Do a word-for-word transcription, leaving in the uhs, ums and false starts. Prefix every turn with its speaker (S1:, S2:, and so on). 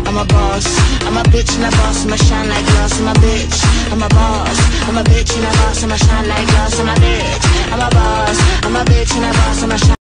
S1: I'm a boss, I'm a bitch and a boss, I'ma shine like glass, I'm a bitch. I'm a boss, I'm a bitch and a boss, I'ma shine like glass, I'm a bitch. I'm a boss, I'm a bitch and a boss, I'ma shine